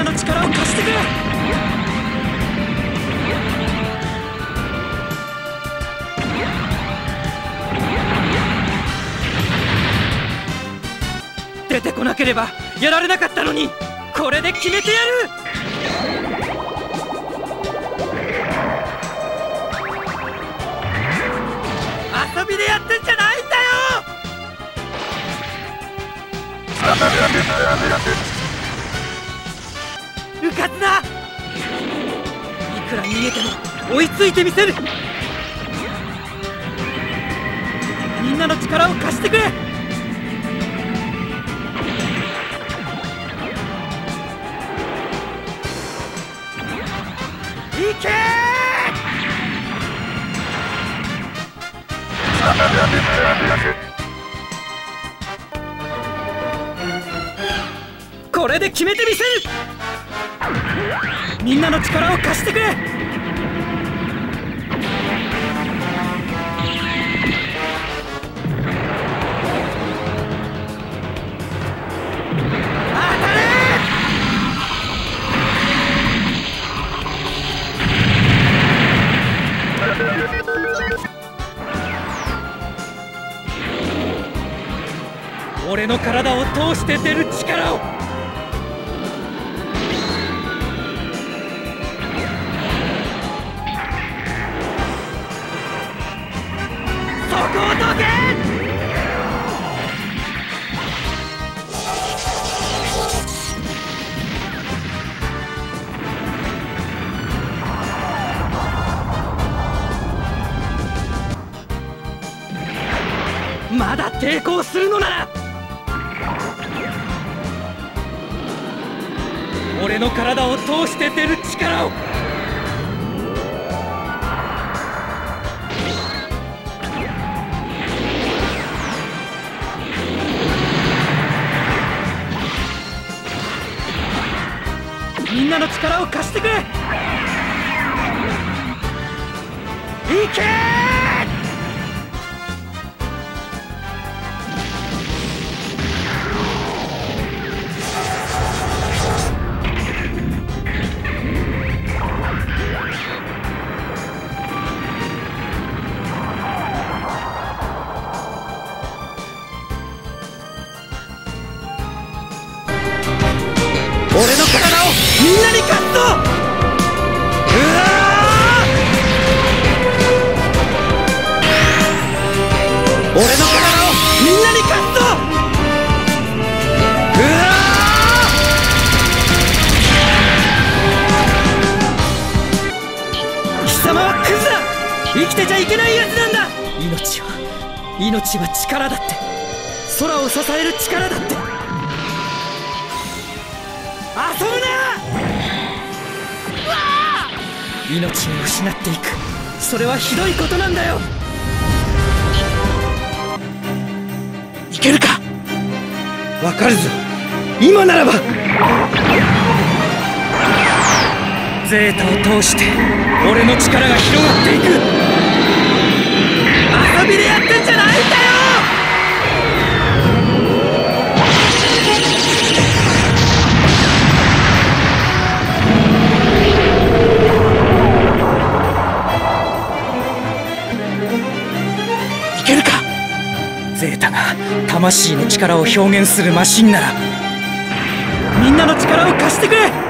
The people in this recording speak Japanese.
なの力を貸してくれ。出てこなければやられなかったのに、これで決めてやる。遊びでやってんじゃないんだよ。うかつだ。いくら逃げても追いついてみせる。みんなの力を貸してくれ。いけー。これで決めてみせる。みんなの力を貸してくれ。俺の体を通して出る力を。そこをどけ。まだ抵抗するのなら俺の体を通して出る力を。みんなの力を貸してくれ。いけー。俺の体をみんなに勝つぞ。俺の体をみんなに勝つぞ。貴様はクズだ。生きてちゃいけないやつなんだ。命は力だって。空を支える力だって。遊ぶな。命を失っていく。それはひどいことなんだよ。いけるか。わかるぞ。今ならば。ゼータを通して俺の力が広がっていく。遊びでやってんじゃないんだよ。ゼータが魂の力を表現するマシンならみんなの力を貸してくれ。